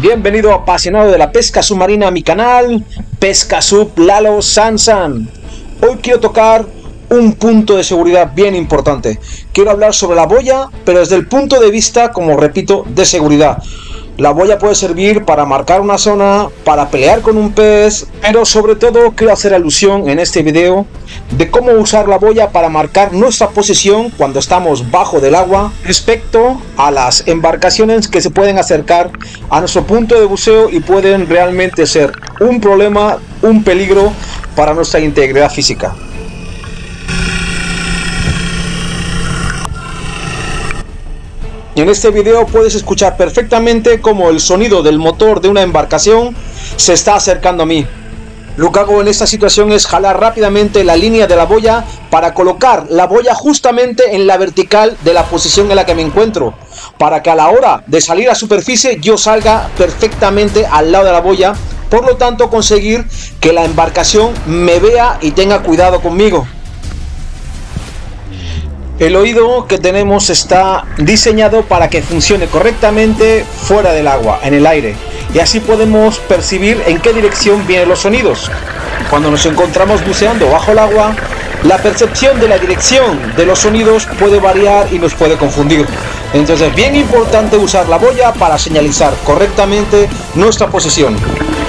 Bienvenido apasionado de la pesca submarina a mi canal, Pesca Sub Lalo Sansan. Hoy quiero tocar un punto de seguridad bien importante. Quiero hablar sobre la boya, pero desde el punto de vista, como repito, de seguridad. La boya puede servir para marcar una zona, para pelear con un pez, pero sobre todo quiero hacer alusión en este video de cómo usar la boya para marcar nuestra posición cuando estamos bajo del agua respecto a las embarcaciones que se pueden acercar a nuestro punto de buceo y pueden realmente ser un problema, un peligro para nuestra integridad física. En este video puedes escuchar perfectamente cómo el sonido del motor de una embarcación se está acercando a mí. Lo que hago en esta situación es jalar rápidamente la línea de la boya para colocar la boya justamente en la vertical de la posición en la que me encuentro, para que a la hora de salir a superficie yo salga perfectamente al lado de la boya, por lo tanto conseguir que la embarcación me vea y tenga cuidado conmigo. El oído que tenemos está diseñado para que funcione correctamente fuera del agua, en el aire, y así podemos percibir en qué dirección vienen los sonidos. Cuando nos encontramos buceando bajo el agua, la percepción de la dirección de los sonidos puede variar y nos puede confundir. Entonces es bien importante usar la boya para señalizar correctamente nuestra posición.